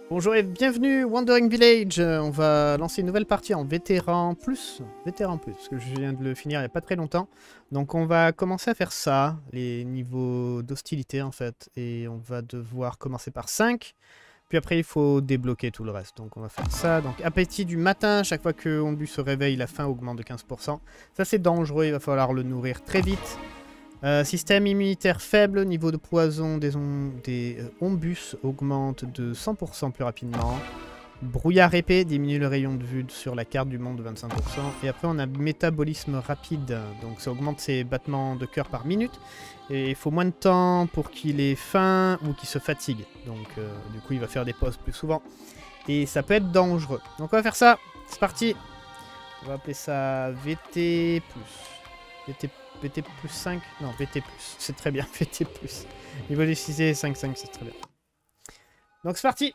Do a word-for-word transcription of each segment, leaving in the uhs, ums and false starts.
Bonjour et bienvenue Wandering Village. Euh, On va lancer une nouvelle partie en vétéran plus. Vétéran plus, parce que je viens de le finir il n'y a pas très longtemps. Donc on va commencer à faire ça, les niveaux d'hostilité en fait. Et on va devoir commencer par cinq. Puis après il faut débloquer tout le reste. Donc on va faire ça. Donc appétit du matin, chaque fois que Onbu se réveille, la faim augmente de quinze pour cent. Ça c'est dangereux, il va falloir le nourrir très vite. Euh, système immunitaire faible, niveau de poison des, on des euh, ombus augmente de cent pour cent plus rapidement. Brouillard épais diminue le rayon de vue sur la carte du monde de vingt-cinq pour cent. Et après on a métabolisme rapide, donc ça augmente ses battements de cœur par minute. Et il faut moins de temps pour qu'il ait faim ou qu'il se fatigue. Donc euh, du coup il va faire des pauses plus souvent. Et ça peut être dangereux. Donc on va faire ça, c'est parti. On va appeler ça V T plus. V T plus. V T plus cinq. Non, V T plus. C'est très bien, V T plus. Niveau décisé, cinq cinq, c'est très bien. Donc c'est parti.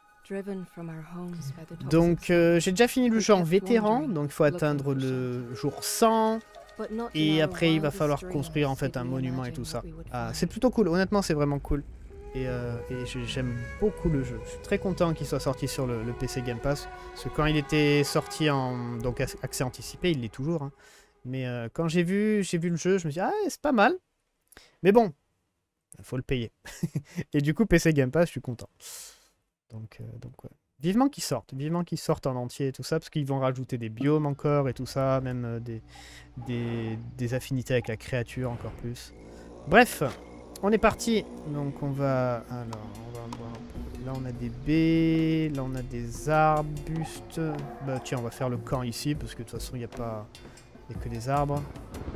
Donc euh, j'ai déjà fini le jeu en vétéran. Donc il faut atteindre le jour cent. Et après il va falloir construire en fait un monument et tout ça. Ah, c'est plutôt cool, honnêtement c'est vraiment cool. Et, euh, et j'aime beaucoup le jeu. Je suis très content qu'il soit sorti sur le, le P C Game Pass. Parce que quand il était sorti en donc accès anticipé, il l'est toujours. Hein. Mais euh, quand j'ai vu, j'ai vu le jeu, je me suis dit, ah, c'est pas mal. Mais bon, il faut le payer. Et du coup, P C Game Pass, je suis content. Donc, euh, donc ouais. Vivement qu'ils sortent. Vivement qu'ils sortent en entier et tout ça. Parce qu'ils vont rajouter des biomes encore et tout ça. Même euh, des, des, des affinités avec la créature encore plus. Bref, on est parti. Donc on va... Alors, on va voir... Là, on a des baies. Là, on a des arbustes. Bah tiens, on va faire le camp ici. Parce que de toute façon, il n'y a pas... Il n'y a que des arbres.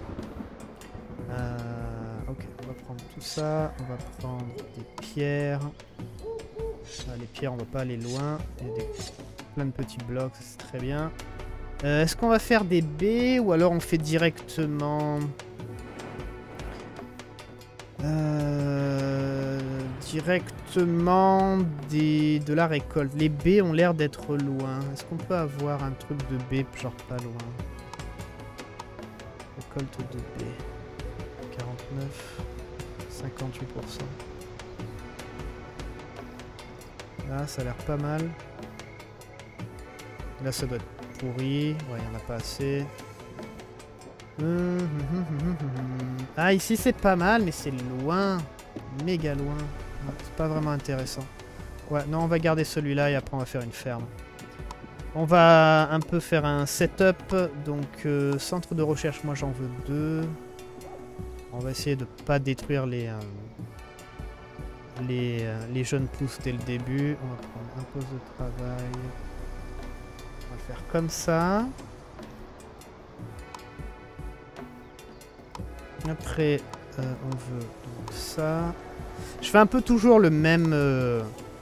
Euh, ok, on va prendre tout ça. On va prendre des pierres. Ah, les pierres, on va pas aller loin. Il y a des, plein de petits blocs, c'est très bien. Euh, Est-ce qu'on va faire des baies ou alors on fait directement... Euh, directement des, de la récolte. Les baies ont l'air d'être loin. Est-ce qu'on peut avoir un truc de baies genre pas loin? Récolte de baies. quarante-neuf, cinquante-huit pour cent. Là, ça a l'air pas mal. Là, ça doit être pourri. Ouais, il n'y en a pas assez. Ah, ici, c'est pas mal, mais c'est loin. Méga loin. Ouais, c'est pas vraiment intéressant. Ouais, non, on va garder celui-là et après, on va faire une ferme. On va un peu faire un setup, donc euh, centre de recherche, moi j'en veux deux. On va essayer de pas détruire les, euh, les, euh, les jeunes pousses dès le début. On va prendre un poste de travail. On va le faire comme ça. Après, euh, on veut donc ça. Je fais un peu toujours le même... Euh,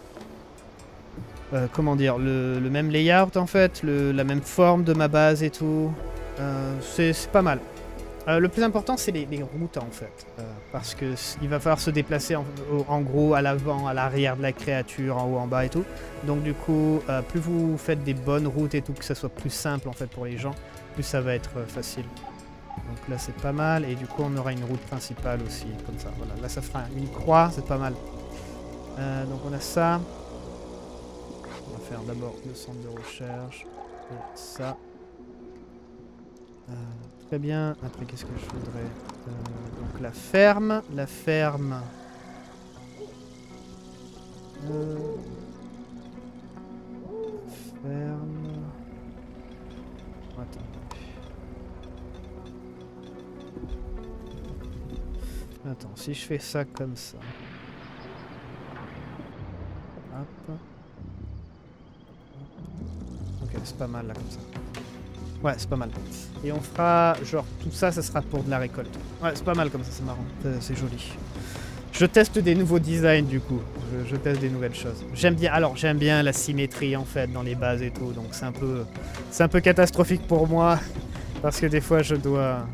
Euh, comment dire, le, le même layout en fait, le, la même forme de ma base et tout. Euh, c'est pas mal. Euh, le plus important c'est les, les routes en fait. Euh, parce que il va falloir se déplacer en, en gros à l'avant, à l'arrière de la créature, en haut, en bas et tout. Donc du coup, euh, plus vous faites des bonnes routes et tout, que ça soit plus simple en fait pour les gens, plus ça va être euh, facile. Donc là c'est pas mal et du coup on aura une route principale aussi, comme ça. Voilà, là ça fera une croix, c'est pas mal. Euh, donc on a ça. On va faire d'abord le centre de recherche et ça. Euh, très bien. Après, qu'est-ce que je voudrais euh, donc la ferme. La ferme. Euh, la ferme. Attends. Attends, si je fais ça comme ça. Hop. Ok, c'est pas mal là comme ça. Ouais, c'est pas mal. Et on fera, genre, tout ça, ça sera pour de la récolte. Ouais, c'est pas mal comme ça, c'est marrant. C'est joli. Je teste des nouveaux designs du coup. Je, je teste des nouvelles choses. J'aime bien, alors j'aime bien la symétrie en fait dans les bases et tout. Donc c'est un peu, c'est un peu catastrophique pour moi. Parce que des fois je dois...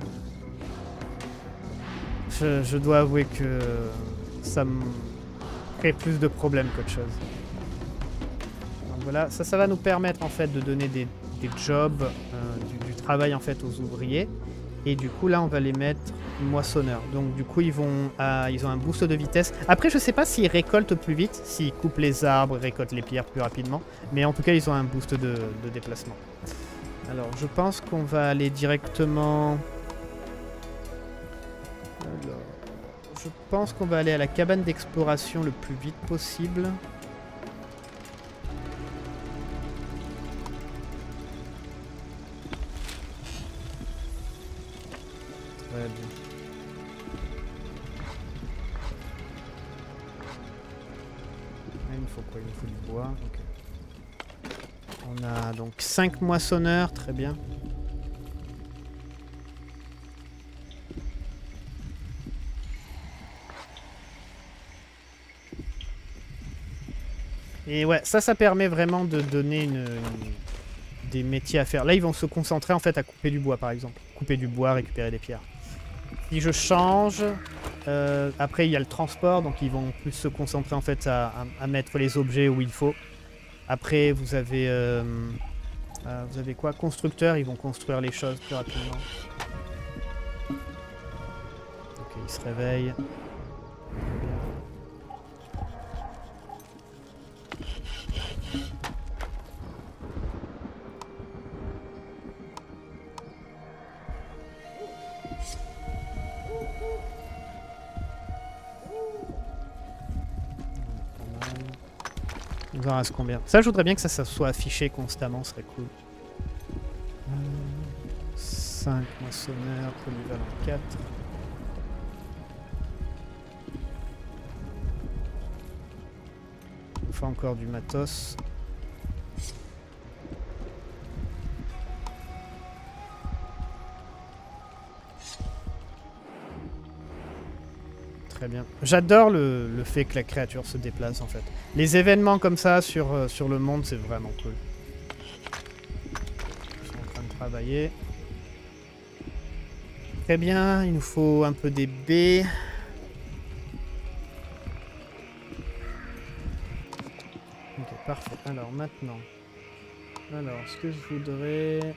Je, je dois avouer que ça me crée plus de problèmes qu'autre chose. Voilà, ça, ça va nous permettre en fait de donner des, des jobs, euh, du, du travail en fait aux ouvriers. Et du coup là on va les mettre moissonneurs. Donc du coup, ils, vont, euh, ils ont un boost de vitesse. Après, je sais pas s'ils récoltent plus vite, s'ils coupent les arbres, récoltent les pierres plus rapidement. Mais en tout cas, ils ont un boost de, de déplacement. Alors, je pense qu'on va aller directement... Alors, je pense qu'on va aller à la cabane d'exploration le plus vite possible. Très bien. Il me faut quoi? Il me faut du bois. Okay. On a donc cinq moissonneurs, très bien. Et ouais, ça, ça permet vraiment de donner une, une, des métiers à faire. Là, ils vont se concentrer en fait à couper du bois, par exemple. Couper du bois, récupérer des pierres. Si je change, euh, après il y a le transport, donc ils vont plus se concentrer en fait à, à, à mettre les objets où il faut. Après, vous avez, euh, euh, vous avez quoi? Constructeurs, ils vont construire les choses plus rapidement. Ok, ils se réveillent. Il en reste combien? Ça, je voudrais bien que ça, ça soit affiché constamment, ce serait cool. cinq moissonneurs, polyvalent quatre. Il faut encore du matos. Très bien. J'adore le, le fait que la créature se déplace en fait. Les événements comme ça sur, euh, sur le monde, c'est vraiment cool. Ils sont en train de travailler. Très bien, il nous faut un peu des baies. Ok, parfait. Alors maintenant. Alors, ce que je voudrais...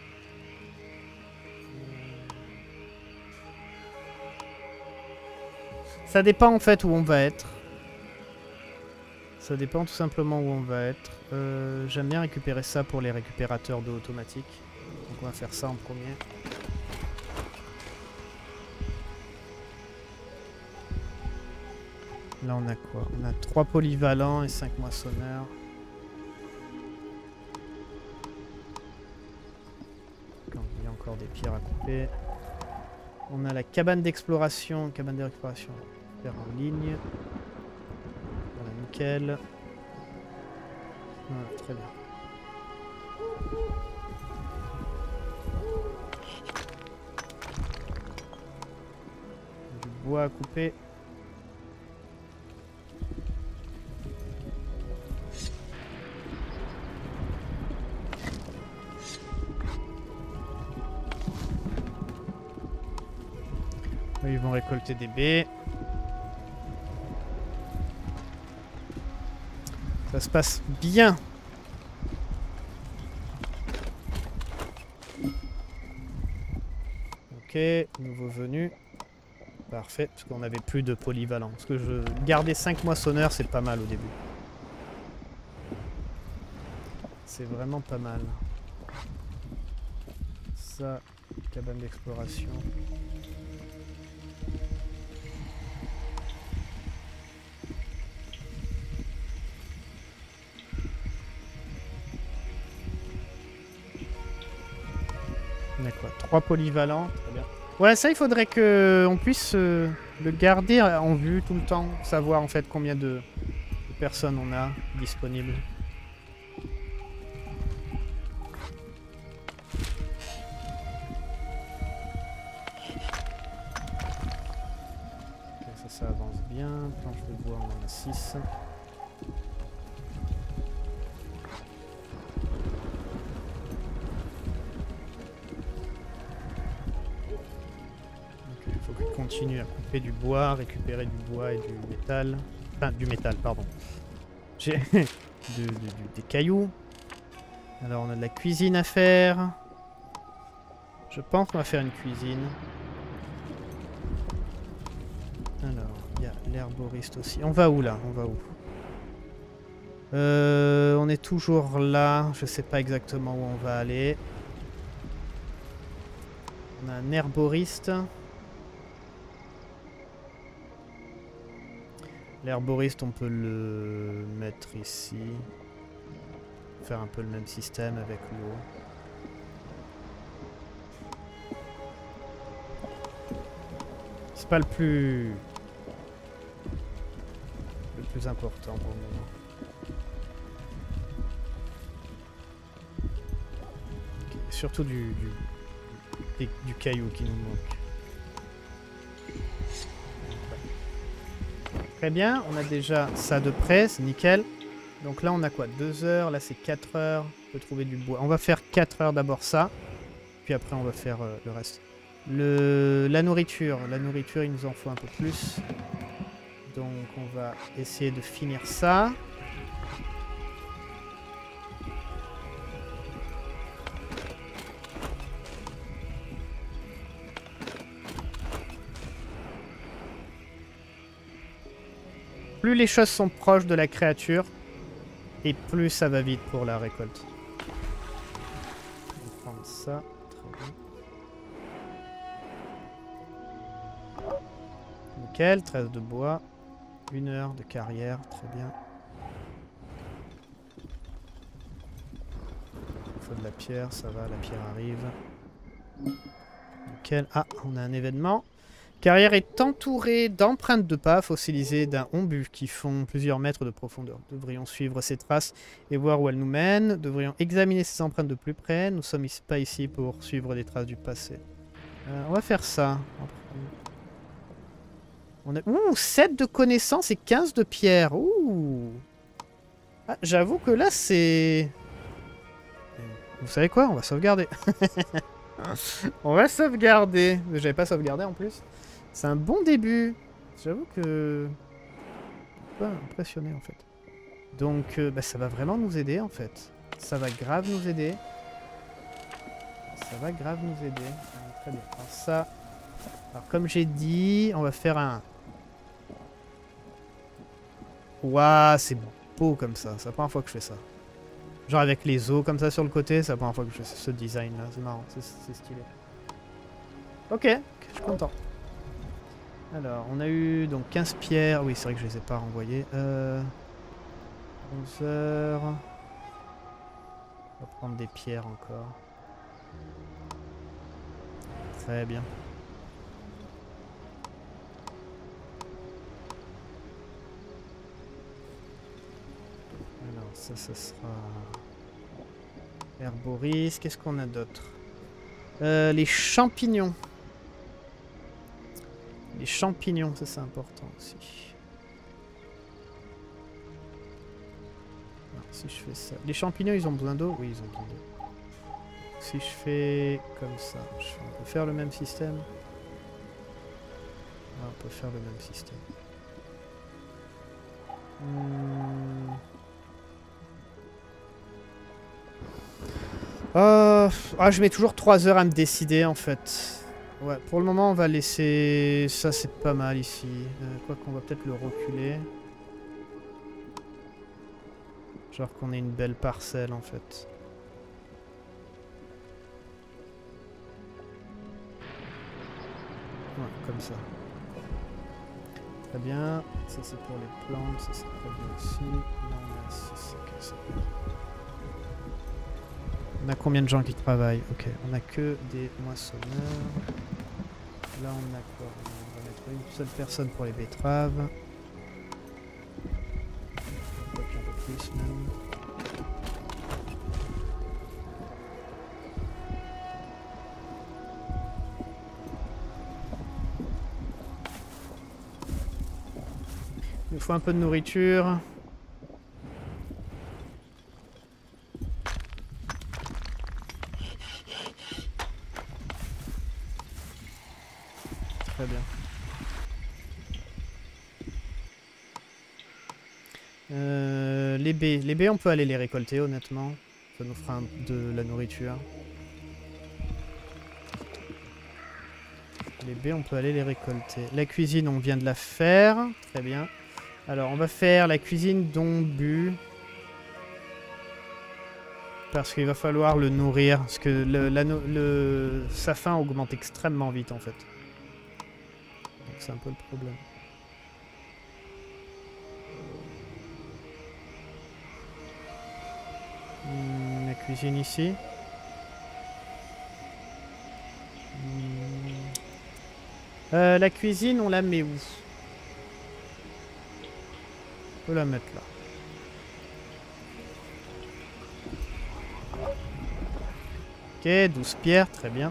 Ça dépend en fait où on va être. Ça dépend tout simplement où on va être. Euh, J'aime bien récupérer ça pour les récupérateurs d'eau automatique. Donc on va faire ça en premier. Là on a quoi? On a trois polyvalents et cinq moissonneurs. Il y a encore des pierres à couper. On a la cabane d'exploration. Cabane de récupération. Faire en ligne. Voilà, nickel. Voilà, très bien. Du bois à couper. Ils vont récolter des baies. Ça se passe bien. Ok, nouveau venu. Parfait, parce qu'on n'avait plus de polyvalent. Parce que je garder cinq moissonneurs, c'est pas mal au début. C'est vraiment pas mal. Ça, cabane d'exploration. On a quoi? Trois polyvalents, très bien. Ouais, ça, il faudrait qu'on puisse euh, le garder en vue tout le temps. Savoir en fait combien de, de personnes on a disponibles. Ok, ça, ça avance bien. Planche de bois, on en a six. Continue à couper du bois, récupérer du bois et du métal. Enfin, du métal, pardon. J'ai de, de, de, des cailloux. Alors, on a de la cuisine à faire. Je pense qu'on va faire une cuisine. Alors, il y a l'herboriste aussi. On va où là? On va où? euh, On est toujours là. Je sais pas exactement où on va aller. On a un herboriste. L'herboriste, on peut le mettre ici. Faire un peu le même système avec l'eau. C'est pas le plus... le plus important pour le moment. Okay. Surtout du, du, du, du caillou qui nous manque. Très bien, on a déjà ça de près, c'est nickel. Donc là on a quoi? deux heures, là c'est quatre heures. On peut trouver du bois. On va faire quatre heures d'abord ça. Puis après on va faire euh, le reste. Le, la nourriture, la nourriture il nous en faut un peu plus. Donc on va essayer de finir ça. Plus les choses sont proches de la créature, et plus ça va vite pour la récolte. On va prendre ça. Très bien. Nickel, treize de bois. Une heure de carrière, très bien. Il faut de la pierre, ça va, la pierre arrive. Nickel. Ah, on a un événement. Carrière est entourée d'empreintes de pas fossilisées d'un ombu qui font plusieurs mètres de profondeur. Devrions suivre ces traces et voir où elles nous mènent. Devrions examiner ces empreintes de plus près. Nous sommes pas ici pour suivre des traces du passé. Euh, on va faire ça. On a... Ouh, sept de connaissances et quinze de pierre. Ouh. Ah, j'avoue que là, c'est... Vous savez quoi? On va sauvegarder. On va sauvegarder. J'avais pas sauvegardé en plus. C'est un bon début. J'avoue que... Pas impressionné en fait. Donc euh, bah, ça va vraiment nous aider en fait. Ça va grave nous aider. Ça va grave nous aider. Ah, très bien. Alors ça... Alors comme j'ai dit, on va faire un... Waouh, c'est beau comme ça. C'est la première fois que je fais ça. Genre avec les os comme ça sur le côté, c'est la première fois que je fais ce design là. C'est marrant, c'est stylé. Ok, je suis content. Alors, on a eu donc quinze pierres. Oui, c'est vrai que je les ai pas renvoyées. Euh, onze heures. On va prendre des pierres encore. Très bien. Alors, ça, ça sera... Herboris. Qu'est-ce qu'on a d'autre? euh, Les champignons. Les champignons, ça c'est important aussi. Alors, si je fais ça... Les champignons, ils ont besoin d'eau? Oui, ils ont besoin d'eau. Si je fais comme ça, je... on peut faire le même système? Ah, on peut faire le même système. Hmm... Euh... Ah, je mets toujours trois heures à me décider en fait. Ouais, pour le moment on va laisser... Ça c'est pas mal ici. Euh, quoi qu'on va peut-être le reculer. Genre qu'on ait une belle parcelle en fait. Ouais, comme ça. Très bien. Ça c'est pour les plantes, ça c'est très bien aussi. Là on a six, ok, c'est bien. On a combien de gens qui travaillent? Ok, on a que des moissonneurs. Là on a quoi? On va mettre une seule personne pour les betteraves. Un peu plus même. Il nous faut un peu de nourriture. Très bien. Euh, les baies. Les baies, on peut aller les récolter, honnêtement. Ça nous fera un, de la nourriture. Les baies, on peut aller les récolter. La cuisine, on vient de la faire. Très bien. Alors, on va faire la cuisine d'Ombu. Parce qu'il va falloir le nourrir. Parce que le, la, le, sa faim augmente extrêmement vite, en fait. Donc, c'est un peu le problème. Hum, la cuisine ici. Hum. Euh, la cuisine, on la met où? On peut la mettre là. Ok, douze pierres, très bien.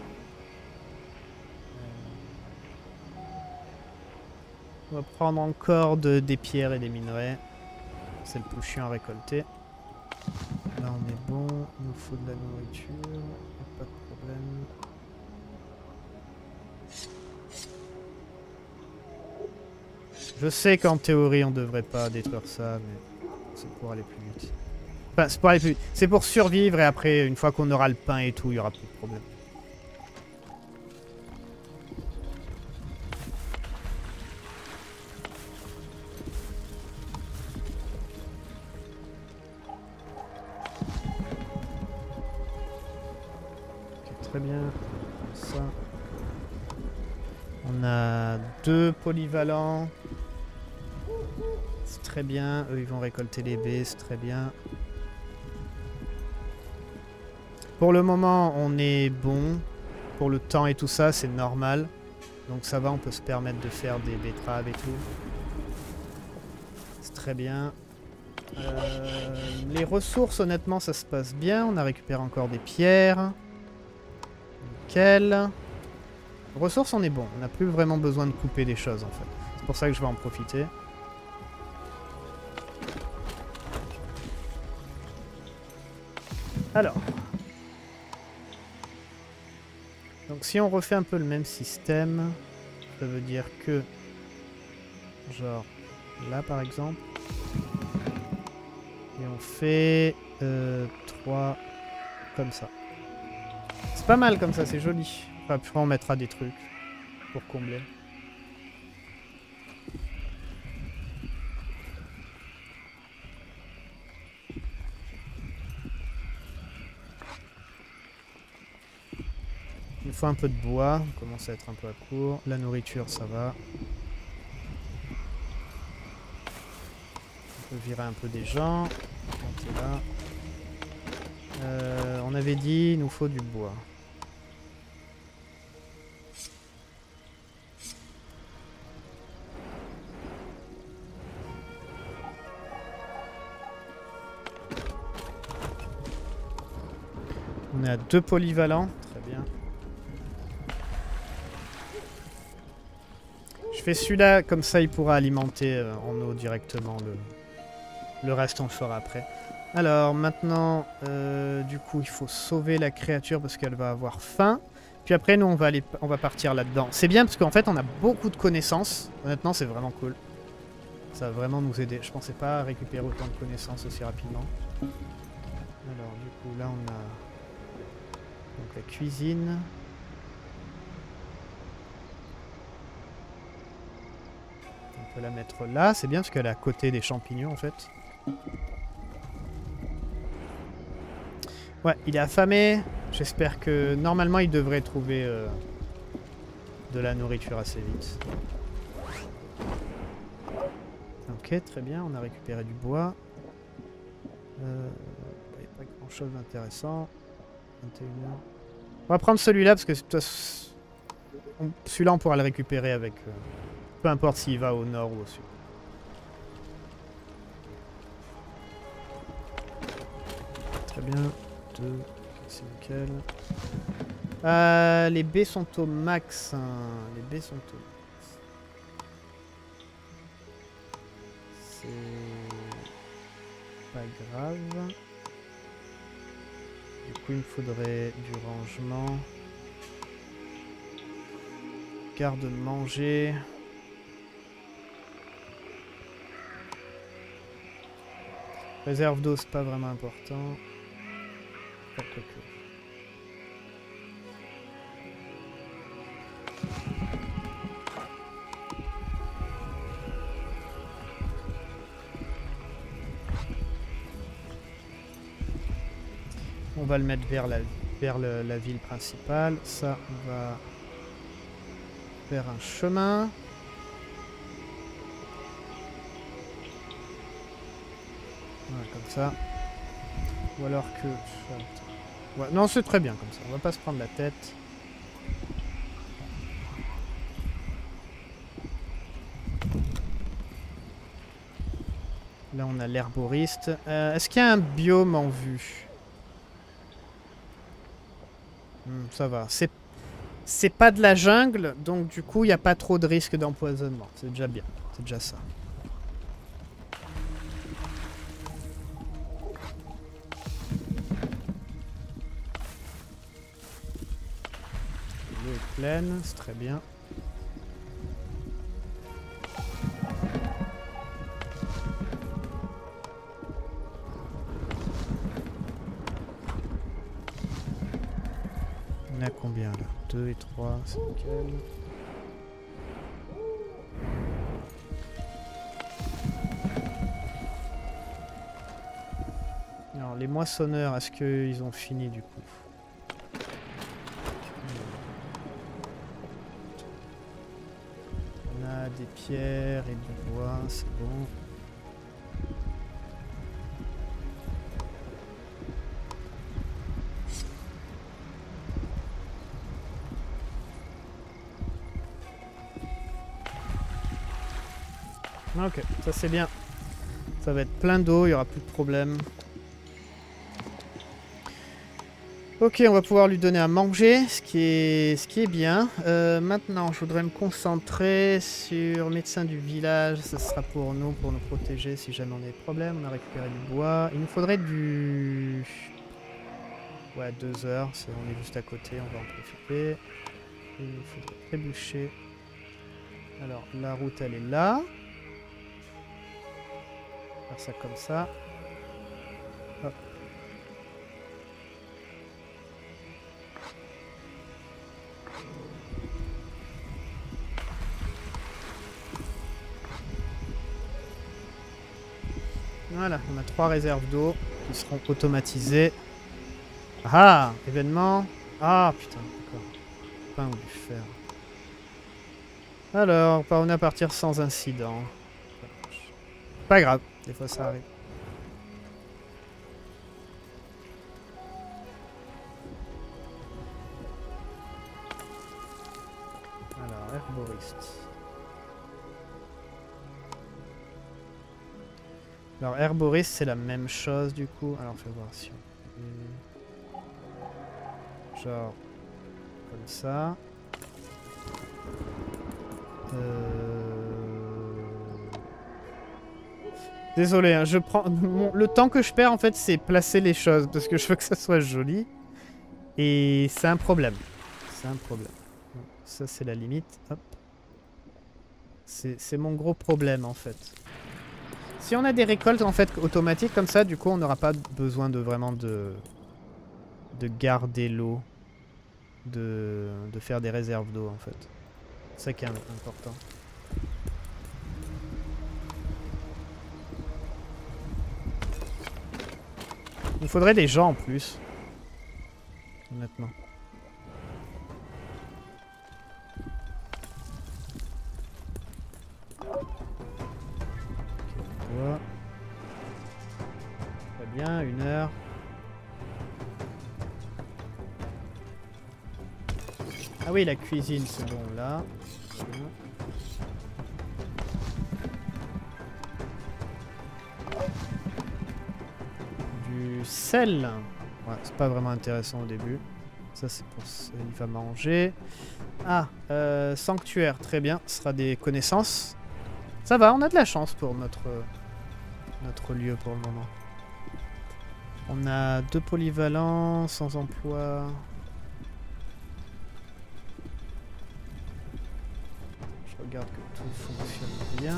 On va prendre encore de, des pierres et des minerais. C'est le plus chiant à récolter. Là on est bon, il nous faut de la nourriture, pas de problème. Je sais qu'en théorie on devrait pas détruire ça, mais c'est pour aller plus vite. Enfin, c'est pour aller plus vite. C'est pour survivre et après, une fois qu'on aura le pain et tout, il y aura plus de problème. Ok, très bien. Comme ça. On a deux polyvalents. C'est très bien. Eux, ils vont récolter les baies. C'est très bien. Pour le moment, on est bon. Pour le temps et tout ça, c'est normal. Donc ça va, on peut se permettre de faire des betteraves et tout. C'est très bien. Euh, les ressources, honnêtement, ça se passe bien. On a récupéré encore des pierres. Nickel. Ressources, on est bon. On n'a plus vraiment besoin de couper des choses, en fait. C'est pour ça que je vais en profiter. Alors. Donc si on refait un peu le même système, ça veut dire que, genre, là par exemple, et on fait euh, trois comme ça. C'est pas mal comme ça, c'est joli. Enfin, puis on mettra des trucs pour combler. Il faut un peu de bois, on commence à être un peu à court. La nourriture, ça va. On peut virer un peu des gens. Monter là. Euh, on avait dit, il nous faut du bois. On est à deux polyvalents, très bien. Je fais celui-là, comme ça il pourra alimenter euh, en eau directement. Le, le reste on le fera après. Alors maintenant, euh, du coup il faut sauver la créature parce qu'elle va avoir faim. Puis après nous on va, aller, on va partir là-dedans. C'est bien parce qu'en fait on a beaucoup de connaissances. Honnêtement c'est vraiment cool. Ça va vraiment nous aider. Je pensais pas récupérer autant de connaissances aussi rapidement. Alors du coup là on a... Donc la cuisine. On peut la mettre là. C'est bien parce qu'elle est à côté des champignons en fait. Ouais, il est affamé. J'espère que normalement il devrait trouver euh, de la nourriture assez vite. Ok, très bien. On a récupéré du bois. Il euh, n'y a pas grand chose d'intéressant. vingt et une heures. On va prendre celui-là parce que celui-là on pourra le récupérer avec... Euh, peu importe s'il va au nord ou au sud. Très bien. Deux. C'est nickel. Euh, les baies sont au max. Hein. Les baies sont au max. C'est pas grave. Du coup, il me faudrait du rangement. Garde-manger. Réserve d'eau, c'est pas vraiment important. Pas quoi que. On va le mettre vers la, vers le, la ville principale. Ça, on va faire un chemin. Voilà, comme ça. Ou alors que... Ouais, non, c'est très bien comme ça. On va pas se prendre la tête. Là, on a l'herboriste. Euh, Est-ce qu'il y a un biome en vue? hmm, Ça va. C'est c'est pas de la jungle, donc du coup, il n'y a pas trop de risque d'empoisonnement. C'est déjà bien. C'est déjà ça. L'eau est pleine, c'est très bien. On a combien là? deux et trois, c'est nickel. Alors les moissonneurs, est-ce qu'ils ont fini du coup? On a des pierres et du bois, c'est bon. Ok, ça c'est bien. Ça va être plein d'eau, il n'y aura plus de problème. Ok, on va pouvoir lui donner à manger, ce qui est, ce qui est bien. Euh, maintenant, je voudrais me concentrer sur médecin du village. Ça sera pour nous, pour nous protéger si jamais on a des problèmes. On a récupéré du bois. Il nous faudrait du... Ouais, deux heures. On est juste à côté, on va en profiter. Il nous faudrait trébucher. Alors, la route, elle est là. Faire ça comme ça. Hop. Voilà, on a trois réserves d'eau qui seront automatisées. Ah, événement. Ah, putain, d'accord. Pain ou du fer. Alors, on à partir sans incident. Pas grave, des fois ça arrive. Alors, herboriste. Alors, herboriste, c'est la même chose du coup. Alors, fais voir si on... Genre, comme ça. Euh... Désolé, hein, je prends... Mon... Le temps que je perds, en fait, c'est placer les choses. Parce que je veux que ça soit joli. Et c'est un problème. C'est un problème. Ça, c'est la limite. Hop. C'est mon gros problème, en fait. Si on a des récoltes, en fait, automatiques comme ça, du coup, on n'aura pas besoin de vraiment de... de garder l'eau. De... de faire des réserves d'eau, en fait. C'est ça qui est important. Il nous faudrait des gens en plus. Honnêtement. Okay, très bien, une heure. Ah oui, la cuisine, c'est bon là. Du sel. Ouais, c'est pas vraiment intéressant au début. Ça, c'est pour ça. Il va manger. Ah, euh, sanctuaire, très bien. Ce sera des connaissances. Ça va, on a de la chance pour notre, notre lieu pour le moment. On a deux polyvalents, sans emploi. Je regarde que tout fonctionne bien.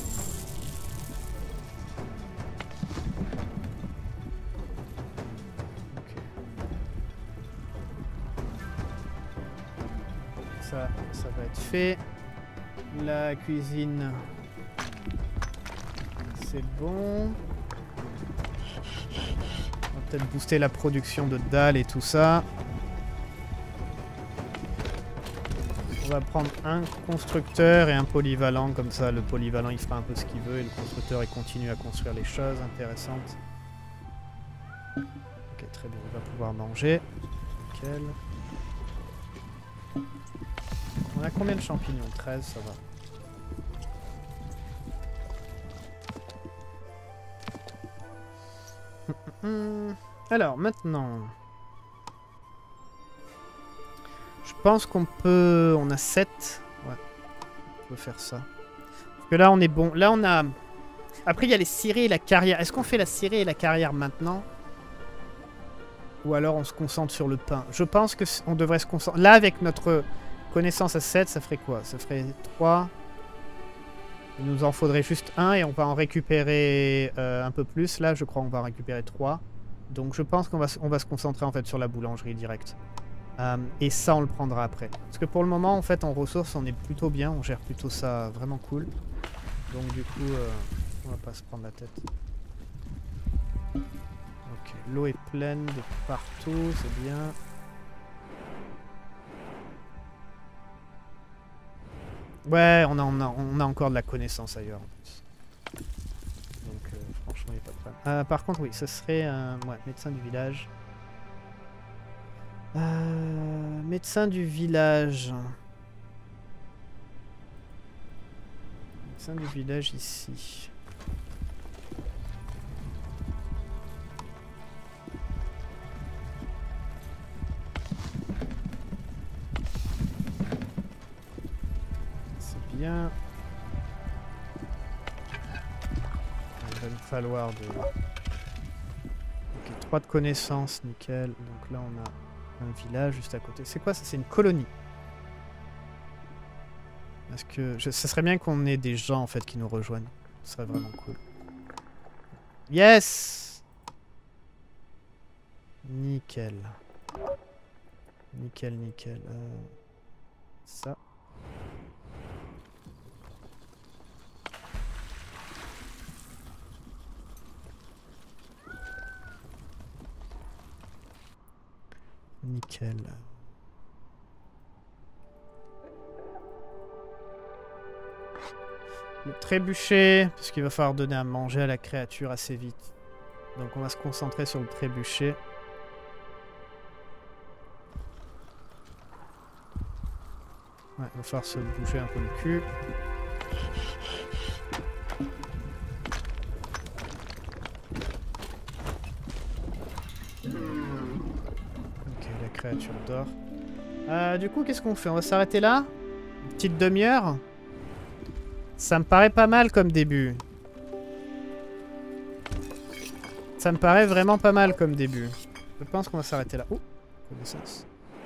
Ok. Ça, ça va être fait. La cuisine, c'est bon. Peut-être booster la production de dalles et tout ça. On va prendre un constructeur et un polyvalent, comme ça le polyvalent il fera un peu ce qu'il veut et le constructeur il continue à construire les choses intéressantes. Ok, très bien, il va pouvoir manger. Nickel. On a combien de champignons? treize, ça va. Alors, maintenant... Je pense qu'on peut... On a sept. Ouais. On peut faire ça. Parce que là, on est bon. Là, on a... Après, il y a les scieries et la carrière. Est-ce qu'on fait la scierie et la carrière maintenant? Ou alors on se concentre sur le pain? Je pense qu'on devrait se concentrer... Là, avec notre connaissance à sept, ça ferait quoi? Ça ferait trois. Il nous en faudrait juste un et on va en récupérer euh, un peu plus. Là, je crois qu'on va en récupérer trois. Donc, je pense qu'on va, on va se concentrer en fait sur la boulangerie directe. Euh, et ça, on le prendra après. Parce que pour le moment, en fait, en ressources, on est plutôt bien. On gère plutôt ça vraiment cool. Donc, du coup, euh, on va pas se prendre la tête. Ok, l'eau est pleine de partout, c'est bien. Ouais, on a, on, a, on a encore de la connaissance ailleurs en plus. Donc euh, franchement, il n'y a pas de problème. Euh, par contre, oui, ce serait un ouais, médecin du village. Euh, médecin du village. Médecin du village ici. Bien. Il va nous falloir de... Ok, trois de connaissances, nickel. Donc là, on a un village juste à côté. C'est quoi ça? C'est une colonie. Parce que je... ça serait bien qu'on ait des gens en fait qui nous rejoignent. Ce serait vraiment cool. Yes! Nickel. Nickel, nickel. Euh... Ça. Nickel. Le trébuchet, parce qu'il va falloir donner à manger à la créature assez vite. Donc on va se concentrer sur le trébuchet. Ouais, il va falloir se bouger un peu le cul. Créature d'or. Euh, du coup, qu'est-ce qu'on fait? On va s'arrêter là? Une petite demi-heure? Ça me paraît pas mal comme début. Ça me paraît vraiment pas mal comme début. Je pense qu'on va s'arrêter là. Oh, connaissance.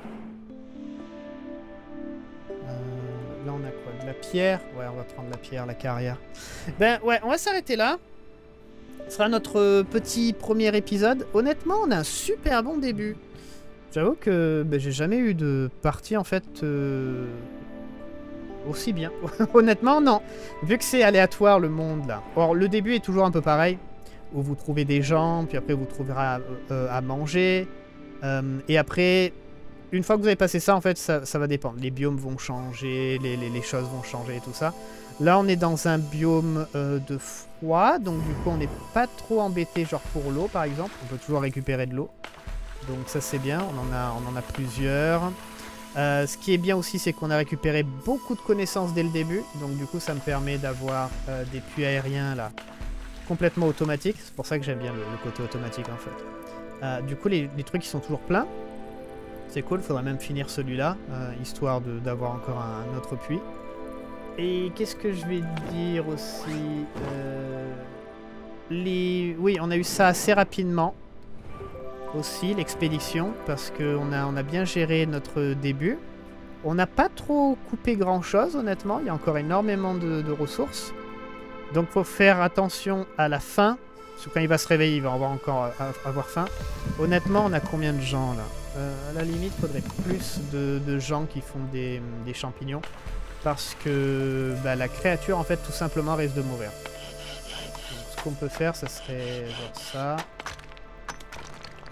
Euh, là, on a quoi? De la pierre? Ouais, on va prendre la pierre, la carrière. Ben ouais, on va s'arrêter là. Ce sera notre petit premier épisode. Honnêtement, on a un super bon début. J'avoue que ben, j'ai jamais eu de partie en fait euh, aussi bien. Honnêtement, non. Vu que c'est aléatoire le monde là. Or, le début est toujours un peu pareil. Où vous trouvez des gens, puis après vous trouverez à, euh, à manger. Euh, et après, une fois que vous avez passé ça, en fait, ça, ça va dépendre. Les biomes vont changer, les, les, les choses vont changer et tout ça. Là, on est dans un biome euh, de froid. Donc du coup, on n'est pas trop embêté genre pour l'eau par exemple. On peut toujours récupérer de l'eau. Donc ça c'est bien, on en a, on en a plusieurs. Euh, ce qui est bien aussi, c'est qu'on a récupéré beaucoup de connaissances dès le début. Donc du coup, ça me permet d'avoir euh, des puits aériens là, complètement automatiques. C'est pour ça que j'aime bien le, le côté automatique en fait. Euh, du coup, les, les trucs ils sont toujours pleins. C'est cool, faudrait même finir celui-là, euh, histoire d'avoir encore un, un autre puits. Et qu'est-ce que je vais dire aussi euh, les... Oui, on a eu ça assez rapidement. Aussi l'expédition parce qu'on a, on a bien géré notre début. On n'a pas trop coupé grand chose honnêtement, il y a encore énormément de, de ressources. Donc faut faire attention à la faim, parce que quand il va se réveiller il va avoir encore avoir faim. Honnêtement on a combien de gens là euh, à la limite il faudrait plus de, de gens qui font des, des champignons. Parce que bah, la créature en fait tout simplement risque de mourir. Donc, ce qu'on peut faire ça serait genre ça.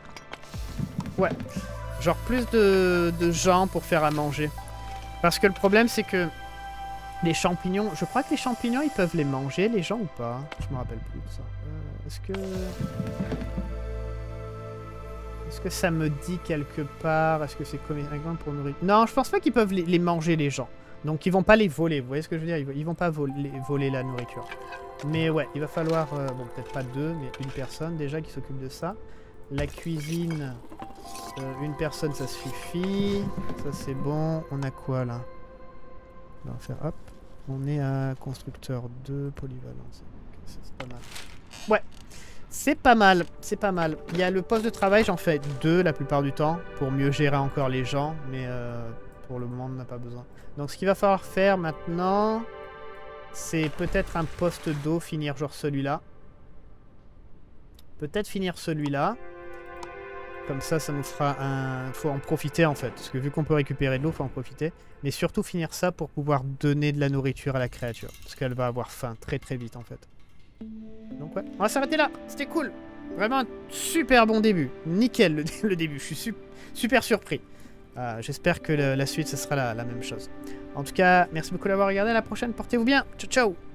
Ouais. Genre plus de, de gens pour faire à manger. Parce que le problème, c'est que les champignons... Je crois que les champignons, ils peuvent les manger, les gens, ou pas? Je me rappelle plus de ça. Euh, Est-ce que... Est-ce que ça me dit quelque part? Est-ce que c'est commun pour nourrir? Non, je pense pas qu'ils peuvent les, les manger, les gens. Donc ils vont pas les voler, vous voyez ce que je veux dire? Ils, ils vont pas voler, voler la nourriture. Mais ouais, il va falloir... Euh, bon, peut-être pas deux, mais une personne déjà qui s'occupe de ça. La cuisine... Euh, une personne, ça suffit. Ça, c'est bon. On a quoi, là? On va faire, hop. On est à constructeur deux, polyvalence. Okay, c'est pas mal. Ouais. C'est pas mal. C'est pas mal. Il y a le poste de travail, j'en fais deux la plupart du temps. Pour mieux gérer encore les gens. Mais euh, pour le moment, on n'a pas besoin. Donc, ce qu'il va falloir faire maintenant... C'est peut-être un poste d'eau, finir genre celui-là. Peut-être finir celui-là. Comme ça, ça nous fera un... Faut en profiter en fait. Parce que vu qu'on peut récupérer de l'eau, faut en profiter. Mais surtout finir ça pour pouvoir donner de la nourriture à la créature. Parce qu'elle va avoir faim très très vite en fait. Donc ouais, on va s'arrêter là. C'était cool. Vraiment un super bon début. Nickel le, le début. Je suis su super surpris. Euh, J'espère que le, la suite, ce sera la, la même chose. En tout cas, merci beaucoup d'avoir regardé. À la prochaine. Portez-vous bien. Ciao, ciao.